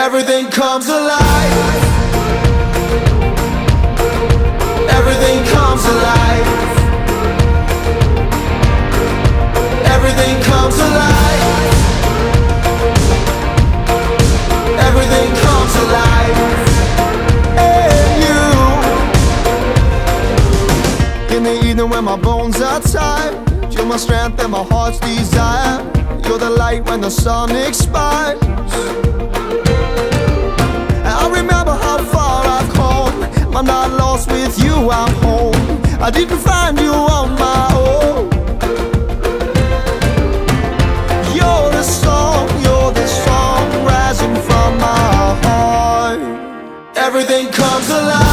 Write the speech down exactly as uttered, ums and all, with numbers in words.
Everything comes alive. Everything comes alive. Everything comes alive. Everything comes alive. And you. In the evening when my bones are tired, you're my strength and my heart's desire. You're the light when the sun expires. I remember how far I've come. I'm not lost with you, I'm home. I didn't find you on my own. You're the song, you're the song rising from my heart. Everything comes alive.